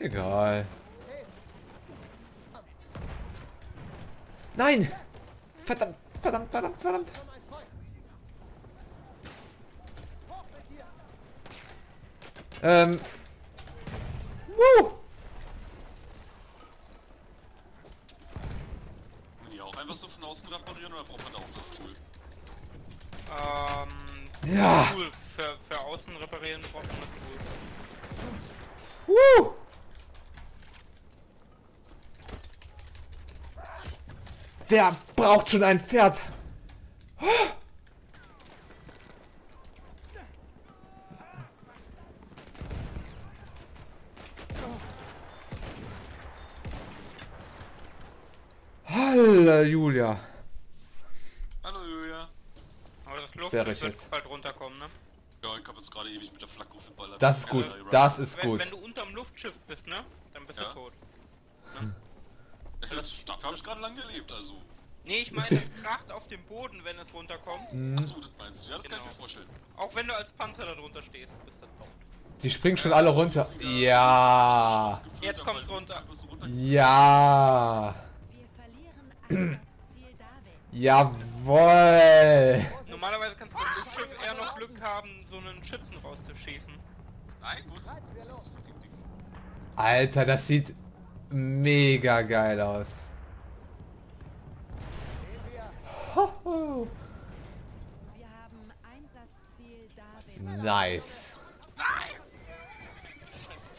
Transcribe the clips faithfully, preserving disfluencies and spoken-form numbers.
Egal. Nein! Verdammt, verdammt, verdammt, verdammt. Ähm. Woo! Kann die auch einfach so von außen reparieren oder braucht man da auch das Tool? Ähm. Ja! Tool. Für, für außen reparieren braucht man das Tool. Woo! Wer braucht schon ein Pferd? Halleluja. Hallo Julia. Aber das Wäre Luftschiff ich wird jetzt. bald runterkommen, ne? Ja, ich hab jetzt gerade ewig mit der Flak geballert. Das ist gut, das ist Wenn, gut. wenn du unterm Luftschiff bist, ne? Dann bist Ja. du tot. Das Dafür habe ich gerade lang gelebt, also. Nee, ich meine, es kracht auf dem Boden, wenn es runterkommt. Achso, das meinst du? Ja, das kann ich Genau. mir vorstellen. Auch wenn du als Panzer da drunter stehst, bist du tot. Die springen schon alle runter. Ja. Jetzt kommt's runter. Ja. Wir verlieren Einsatzziel David. Jawohl. Normalerweise kannst du beim Luftschiff eher noch Glück haben, so einen Schützen rauszuschießen. Nein, wo ist das? Was ist das fucking Ding? Alter, das sieht mega geil aus. Hoho. Wir haben Einsatzziel David. Nice. Scheiße. Scheiße.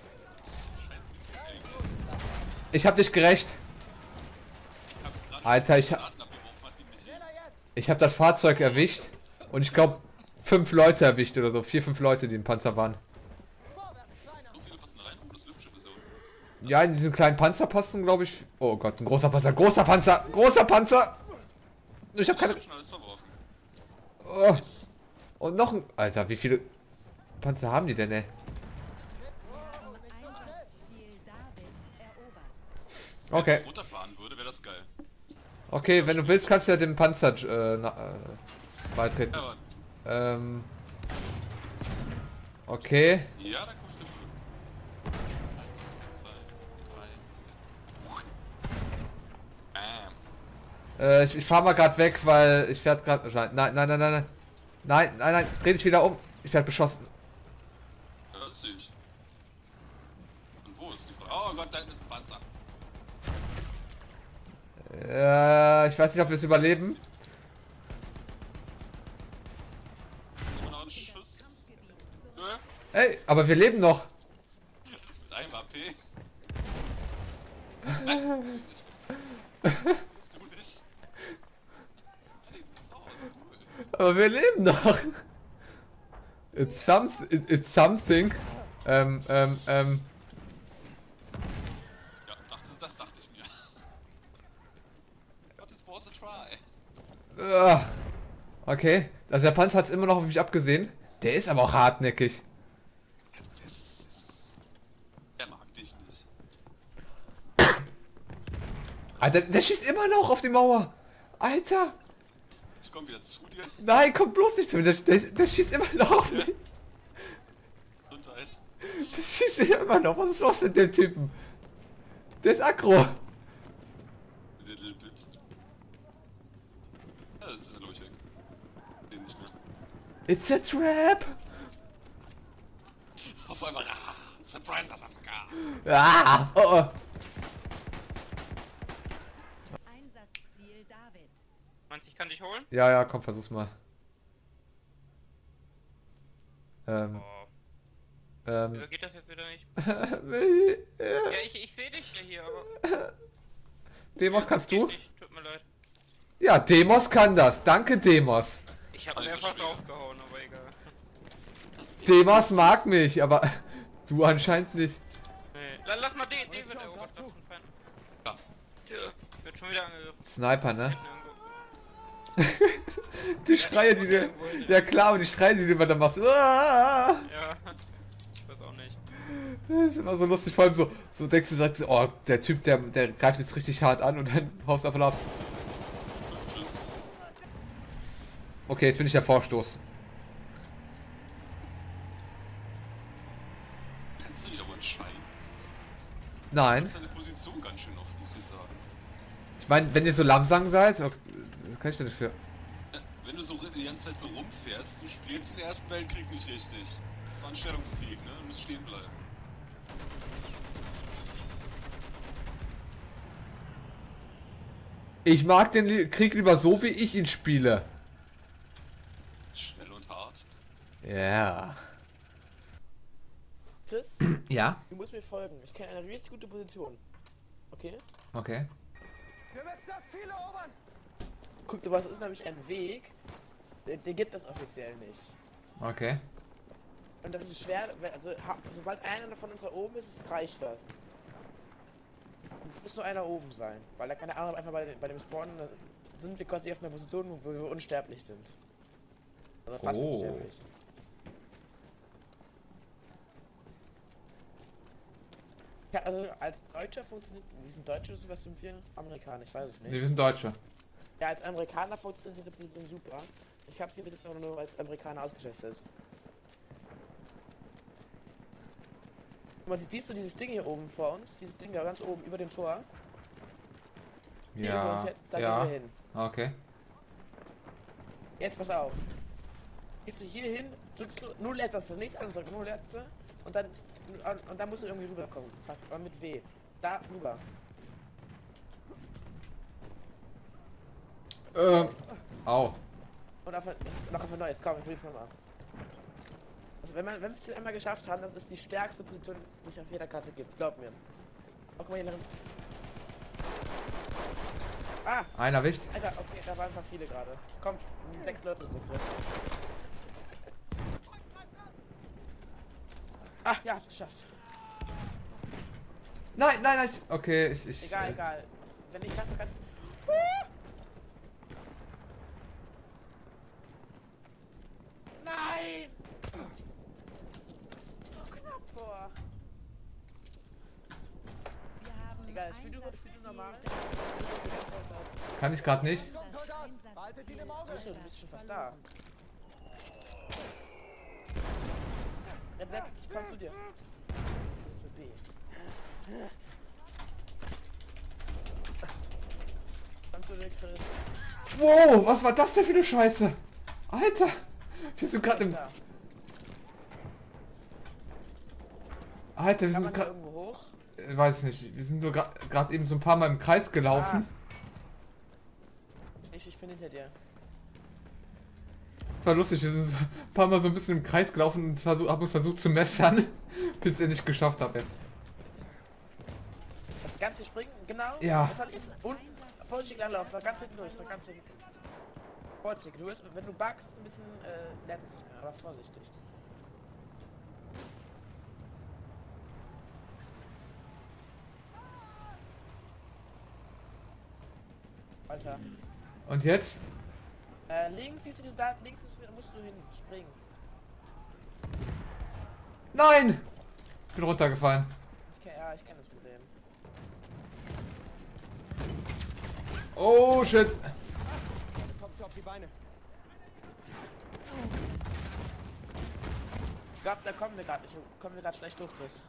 Ich hab dich gerecht. Ich hab grad Alter, ich, Granaten abgeworfen, hat die mich hin. ich hab das Fahrzeug erwischt und ich glaube fünf Leute erwischt oder so. Vier, fünf Leute, die im Panzer waren. So viele passen rein, oh, das Luftschiff ist so. Ja, in diesen kleinen Panzer passen, glaube ich. Oh Gott, ein großer Panzer, großer Panzer, großer Panzer. Ich habe Ich keine. hab schon alles verworfen. Oh. Yes. Und noch ein. Alter, wie viele Panzer haben die denn, ey? Einsatzziel David erobert. Wenn Okay. ich runterfahren würde, wäre das geil. Okay, wenn du willst, kannst du ja dem Panzer äh, na, äh, beitreten. Ja, aber. Ähm. Okay. Ja, da komm ich dafür. Eins, zwei, drei. Bam. Äh, ich, ich fahr mal gerade weg, weil ich werd gerade. Nein, nein, nein, nein, nein. Nein, nein, nein. Dreh dich wieder um. Ich werd beschossen. Ja, das sehe ich. Und wo ist die Frage? Oh Gott, da hinten ist ein Panzer. Äh, ich weiß nicht, ob wir es überleben. Ist immer noch ein Schuss. Nö, Ey, aber wir leben noch. mit einem A P. Nein, bist du nicht? Hey, bist du aus, cool. Aber wir leben noch. It's something. It, it's something. Ähm, ähm, ähm. Ja, dachte, das dachte ich mir. Gott, it's was a try. Uh, okay. Also der Panzer hat es immer noch auf mich abgesehen. Der ist aber auch hartnäckig. Das ist... Er mag dich nicht. Alter, der schießt immer noch auf die Mauer. Alter. Ich komm wieder zu dir. Nein, komm bloß nicht zu mir. Der, der, der schießt immer noch auf mich. Runter ist. Der schießt immer noch. Was ist los mit dem Typen? Der ist aggro. Little bit. Ja, jetzt ist er glaube ich weg. Den nicht mehr. It's a trap. Auf einmal. Ah, Surprise, Afrika. Ah, oh, oh. Einsatzziel David. Meinst du, ich kann dich holen? Ja, ja, komm, versuch's mal. Ähm, Oh, ähm. wieso geht das jetzt wieder nicht? Ja. Ja, ich, ich sehe dich ja hier, aber... Demos, kannst Geht du? nicht, tut mir leid. Ja, Demos kann das. Danke, Demos. Ich habe Alles so mehrfach schwer. draufgehauen, aber egal. Demos mag mich, aber du anscheinend nicht. Nee. La- Lass mal D, D wird erobert, das ist ein Feind. Ja. Tja, wird schon wieder angegriffen. Sniper, ne? Hinten irgendwo. Die Schreie, die du... Ja klar, aber die Schreie, die du immer da machst. Ah! Ja, ich weiß auch nicht. Das ist immer so lustig, vor allem so, so denkst du, sagst, oh, der Typ, der, der greift jetzt richtig hart an und dann haust du einfach ab. Tschüss. Okay, jetzt bin ich der Vorstoß. Kannst du nicht aber entscheiden? Nein. Das ist seine Position ganz schön oft, muss ich sagen. Ich meine, wenn ihr so langsam seid, okay, das kann ich doch nicht für. Ja, wenn du so die ganze Zeit so rumfährst, du spielst den Ersten Weltkrieg nicht richtig. Das war ein Stellungskrieg, ne? Du musst stehen bleiben. Ich mag den Li- Krieg lieber so, wie ich ihn spiele. Schnell und hart. Ja. Chris, Ja? du musst mir folgen. Ich kenne eine richtig gute Position. Okay? Okay. Wir müssen das Ziel erobern! Guck, was ist nämlich ein Weg, den, den gibt es offiziell nicht. Okay. Und das ist schwer, weil- also ha- sobald einer von uns da oben ist, reicht das. Und es muss nur einer oben sein, weil da kann der andere einfach bei, bei dem Spawn, da sind wir quasi auf einer Position, wo wir unsterblich sind. Also fast Oh. unsterblich. Ja, also als Deutscher funktioniert, wir sind Deutsche, was sind wir? Amerikaner, ich weiß es Nee, nicht. wir sind Deutsche. Ja, als Amerikaner funktioniert diese Position super. Ich habe sie bis jetzt aber nur als Amerikaner ausgetestet. Guck mal, siehst du dieses Ding hier oben vor uns? Dieses Ding da ganz oben über dem Tor? Hier über Ja. uns jetzt, da Ja. gehen wir hin. Okay. Jetzt pass auf. Gehst du hier hin, drückst du nur Leertaste, nichts anderes drücken, nur Leertaste und dann und, und dann musst du irgendwie rüberkommen. Fuck, aber mit W. Da rüber. Ähm. Au. Und auf, noch auf ein neues, komm, ich probier's nochmal. Also wenn man, wenn wir es einmal geschafft haben, das ist die stärkste Position, die es auf jeder Karte gibt, glaub mir. Oh, guck mal hier nach. Ah, Einer erwischt. Alter, okay, da waren einfach viele gerade. Komm, sechs Leute so für. Ah, ja, hab's geschafft. Nein, nein, nein. Ich, okay, ich. ich Egal, äh, egal. Wenn ich schaffe, kannst Nein! So knapp vor. Wir haben Egal, spiel du, spiel du Einsatzziel normal. Kann ich gerade nicht. Komm, Soldat! Behaltet ihn im Du Auge! bist, schon, du bist schon fast da. Renn weg, ich komm zu dir. Mit B. Komm zu dir, Chris. Wow, was war das denn für eine Scheiße? Alter. Wir sind gerade im. Da. Alter, wir Kann sind man da gerade. irgendwo hoch? Äh, weiß nicht. Wir sind nur gerade eben so ein paar Mal im Kreis gelaufen. Ich, ich bin hinter dir. War lustig, wir sind so ein paar Mal so ein bisschen im Kreis gelaufen und versuch, haben uns versucht zu messern, bis ich nicht geschafft habe. Das ganz viel springen, genau. Ja. Das hat ist und vorsichtig langlaufen, da ganz hinten durch, da ganz hinten. Vorsichtig, du wirst, wenn du buggst, ein bisschen äh, lernt es nicht mehr, aber vorsichtig. Alter. Und jetzt? Äh, links siehst du diese da, links ist, musst du hin, springen. Nein! Ich bin runtergefallen. Ich kenn, ja, ich kenne das Problem. Oh shit! Dann kommst du auf die Beine. Ich glaube, da kommen wir gerade nicht, kommen wir gerade schlecht hoch, Chris.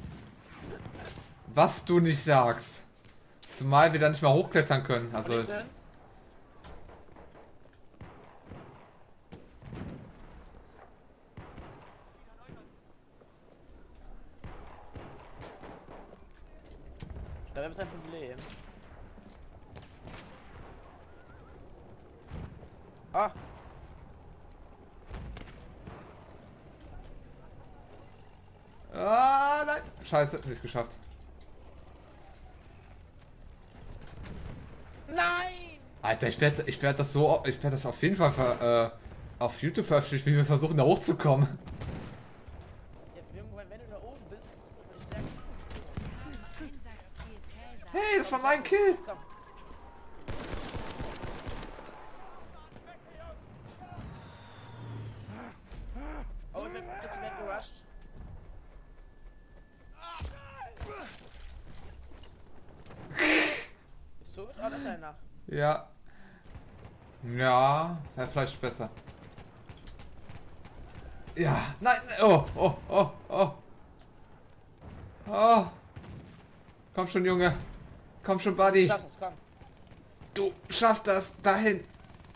Was du nicht sagst. Zumal wir da nicht mal hochklettern können. Also. Bitte? Da wäre es ein Problem. Ah! Ah, nein! Scheiße, nicht geschafft. Nein! Alter, ich werde ich werd das so, ich werde das auf jeden Fall ver, äh, auf YouTube veröffentlichen, wie wir versuchen da hochzukommen. Ja, irgendwann, wenn du da oben bist, ist das stärker. Einsatzziel Cäsar. Hey, das war mein Kill! Komm. Oh, ich bin jetzt werden gerusht. Ist tot? Oh, das ist einer. Ja. Ja, wäre vielleicht besser. Ja, nein, oh, oh, oh, oh. Oh. Komm schon, Junge. Komm schon, Buddy. Schaff es, komm. Du schaffst das. Dahin.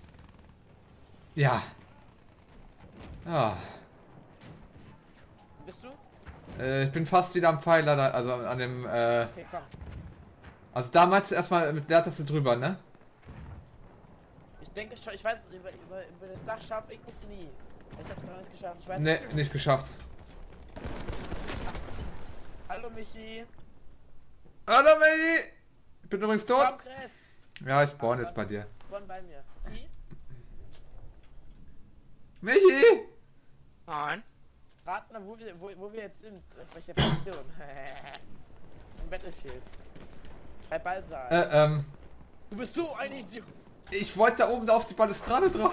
Ja. Ah. Bist du? Äh, ich bin fast wieder am Pfeiler, da, also an dem, äh... Okay, komm. Also da meinst du erstmal mit Leertaste drüber, ne? Ich denke schon, ich weiß, über, über, über das Dach schaffe ich es nie. Ich hab's noch nicht geschafft, ich weiß Ne, nicht. nicht geschafft. Hallo Michi. Hallo, Michi! Ich bin übrigens tot. Komm, Chris. Ja, ich spawn jetzt bei dir. Spawn bei mir. Sie? Michi! Nein. Rat mal, wo wir, wo, wo wir jetzt sind. Auf welcher Position. Im Battlefield. Bei Ballsaal. Äh, ähm... Du bist so ein Idiot. Ich wollte da oben da auf die Balustrade drauf.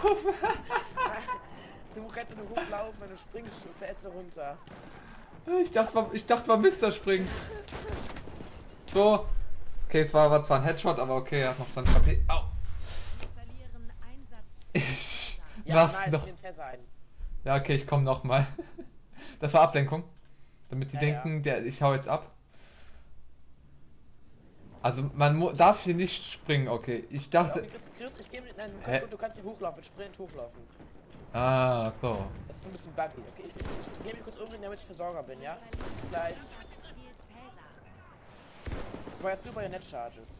Du kannst nur hochlaufen, wenn du springst, fällst du runter. Ich dachte mal, ich dachte mal Mister springen. So. Okay, es war, war zwar ein Headshot, aber okay, er hat noch zwanzig H P. Au. Wir verlieren Einsatz. Ich Ja, lass nein, doch. ich nehme Tessa ein. Ja, okay, ich komme noch mal. Das war Ablenkung. Damit die Ja, denken, der, ich hau jetzt ab. Also man mu- darf hier nicht springen, okay. Ich dachte... Okay, Chris, Chris, ich geh mit, nein, du Hä? kannst, du kannst hier hochlaufen, mit Sprint hochlaufen. Ah, so. Das ist ein bisschen buggy, okay? Ich, ich, ich gehe mich kurz umbringen, damit ich Versorger bin, ja? Bis gleich. Ziel Cäsar. Ich war jetzt nur bei den Net Charges.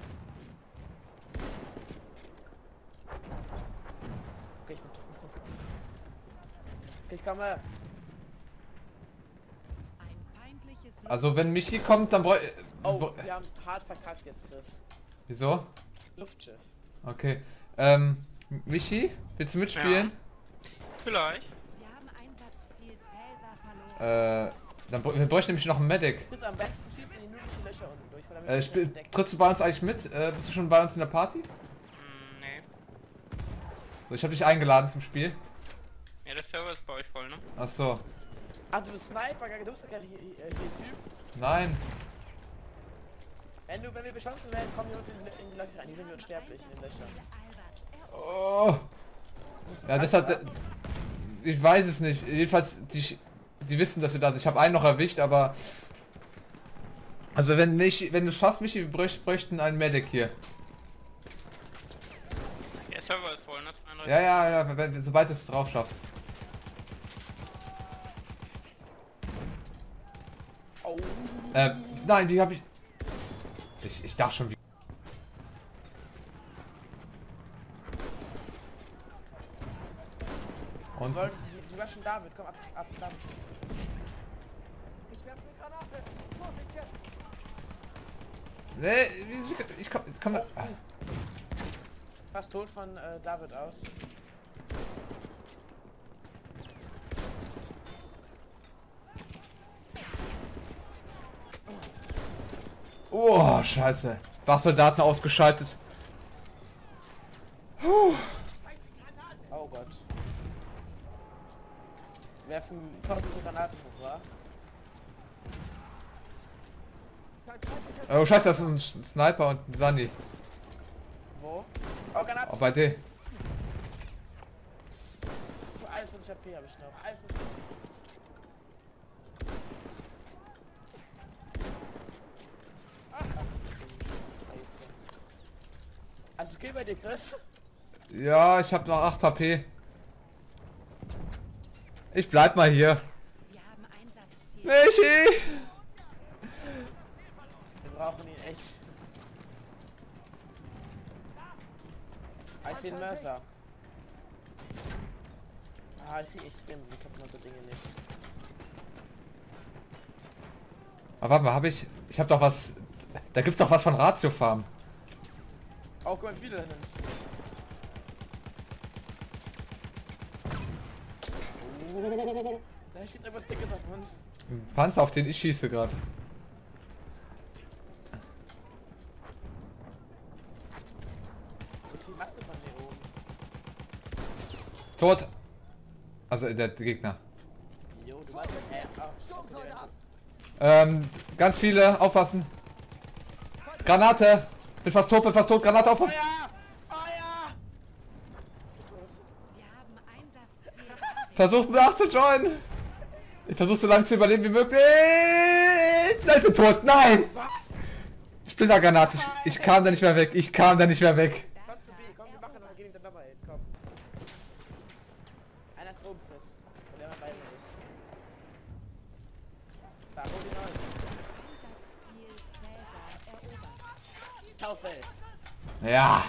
Okay, ich bin tot. Okay, ich komme. Ein feindliches Also wenn Michi kommt, dann bräu... Oh, br- wir haben hart verkackt jetzt, Chris. Wieso? Luftschiff. Okay. Ähm, Michi, willst du mitspielen? Vielleicht. Wir haben Einsatzziel Cäsar verloren. Äh, dann br- wir bräuchten nämlich noch einen Medic. Chris, am besten schießt in die nördlichen Löcher unten durch, weil damit Äh, wir spiel, entdeckt. trittst du bei uns eigentlich mit? Äh, bist du schon bei uns in der Party? Hm, nee. So, ich habe dich eingeladen zum Spiel. Ja, der Server ist bei euch voll, ne? Ach so. Ach, du bist Sniper, du bist doch gerade hier, hier, hier Typ. Nein. Wenn du, wenn wir beschossen werden, kommen wir unten in, die- in die Löcher rein. Die sind wir unsterblich in den Löchern. Albert, er Oh. Das ist Ja, ein das hat... Panzer. Ich weiß es nicht. Jedenfalls, die, die wissen, dass wir da sind. Ich habe einen noch erwischt, aber... Also wenn mich, wenn du schaffst, Michi, wir bräuch, bräuchten einen Medic hier. Der Server ist voll, ne? zweiunddreißig. Ja, ja, ja, wenn, sobald du es drauf schaffst. Oh. Äh, nein, die habe ich... ich... Ich dachte schon, wie... Und... Sollen, die, die waschen David, komm ab, ab, David. Ich werfe eine Granate. Vorsicht jetzt. Nee, wie, ich komm... Ich komm ah. Fast tot von äh, David aus. Oh, scheiße. Wachsoldaten ausgeschaltet. Puh. Oh Gott. Werfen tausende Granaten hoch, wa? Es ist ein feindliches Oh, scheiße, das ist ein Sniper und ein Sunny. Wo? Oh, Granaten! Oh, bei dir. einundzwanzig H P habe ich noch. einundzwanzig. Scheiße. Also Kill bei dir, Chris? Ja, ich habe noch acht H P. Ich bleib mal hier. Wir haben Einsatzziel. Michi! Wir brauchen ihn echt. Ah, ich sehe einen Mörser. Ah, ich krieg echt drin. Wie kann man so Dinge nicht? Aber warte mal, habe ich... Ich habe doch was... Da gibt's doch was von Ratio Farm. Oh, guck mal, wie viele da sind. Oh, da steht irgendwas Dickes auf uns. Ein Panzer, auf den ich schieße gerade. Wie viel machst du von hier oben? Tot! Also der Gegner. Jo, du machst ja... Äh, oh, Sturmsoldat. Ähm, ganz viele, aufpassen. Granate! Bin fast tot, bin fast tot, Granate aufpassen! Feuer! Feuer! Wir haben Einsatzziel David. Versucht nachzujoinen! Ich versuche so lange zu überleben wie möglich! Nein, ich bin tot! Nein! Was? Splittergranate. Ich, ich kam da nicht mehr weg. Ich kam da nicht mehr weg. Komm zu B, komm, wir machen und gehen dann nochmal hin, komm. Einer ist oben, Chris. Und der andere bei mir ist. Da, hol ihn rein. Einsatzziel Cäsar erobert. Schaufel. Ja.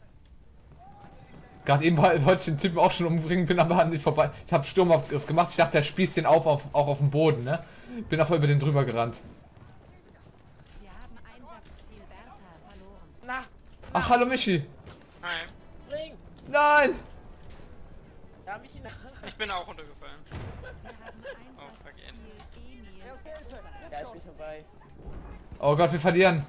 Gerade eben woll- wollte ich den Typen auch schon umbringen, bin aber nicht vorbei. Ich habe Sturm auf, auf gemacht. Ich dachte, der spießt den auf, auf auch auf dem Boden, ne? Bin auch voll über den drüber gerannt. Wir haben Einsatzziel Bertha verloren. Na, Ach, hallo Michi. Nein, spring. Nein. Da, Michi, nach. ich bin auch runtergefallen. Wir haben Oh, fuck it. Einsatzziel Emil Erste Hilfe. erobert. Ja, Jetzt ist schon. nicht vorbei. Oh Gott, wir verlieren.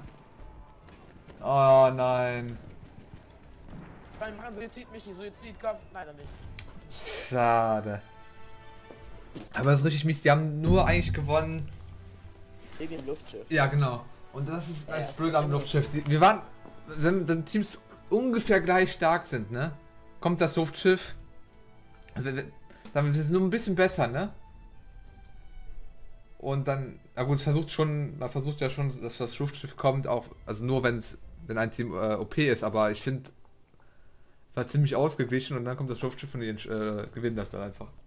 Oh nein. Komm, wir machen Suizid, Michi, Suizid, komm. Leider nicht. Schade. Aber das ist richtig mies. Die haben nur eigentlich gewonnen. Wegen dem Luftschiff. Ja, genau. Und das ist Ja, als das blöd ist am immer- Luftschiff. Die, wir waren, wenn, wenn Teams ungefähr gleich stark sind, ne? Kommt das Luftschiff. Also, wir- dann ist es nur ein bisschen besser, ne? Und dann, na gut, es versucht schon, man versucht ja schon, dass das Luftschiff kommt, auch, also nur wenn es, wenn ein Team äh, O P ist, aber ich finde, war ziemlich ausgeglichen und dann kommt das Luftschiff und die äh, gewinnen das dann einfach.